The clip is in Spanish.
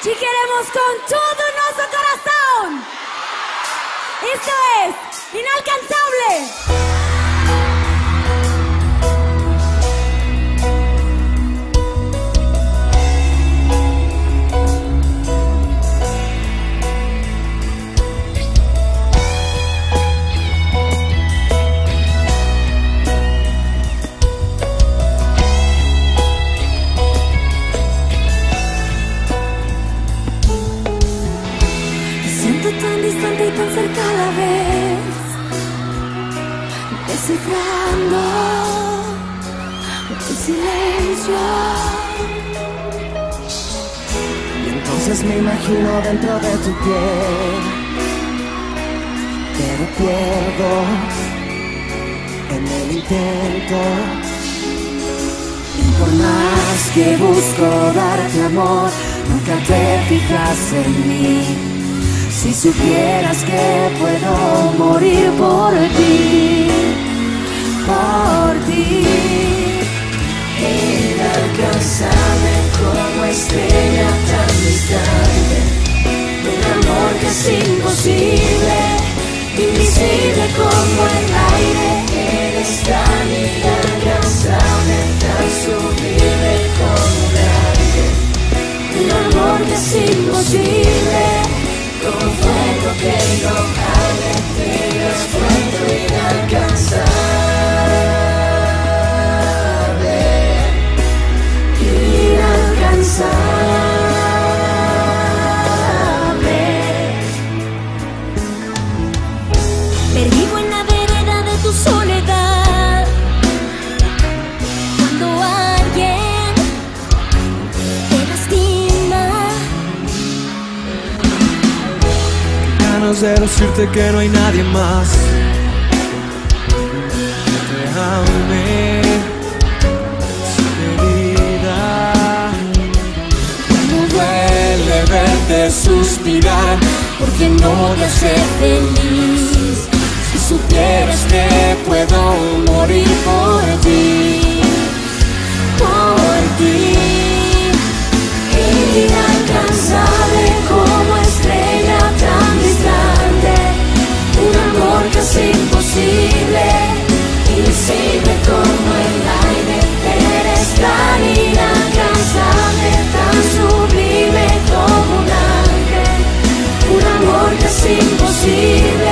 Te queremos con todo nuestro corazón. Esto es Inalcanzable. Tan distante y tan cerca a la vez, descifrando el silencio. Y entonces me imagino dentro de tu piel, pero pierdo en el intento. Y por más que busco darte amor, nunca te fijas en mí. Si supieras que puedo morir por ti, inalcanzable como estrella tan distante, un amor que es imposible, invisible como el aire. Eres tan inalcanzable, tan sublime como el aire, un amor que es imposible, como fuego que no arde, tienes fuego inalcanzable, inalcanzable. Perdido en la vereda de tu soledad, cuando alguien te lastima. Ganas de decirte que no hay nadie más que te ame sin herida. No duele verte suspirar, Porque no te hace feliz. si supieras que puedo morir por ti, inalcanzable como estrella tan distante, un amor que es imposible, invisible como el aire. Eres tan inalcanzable, tan sublime como un ángel, un amor que es imposible,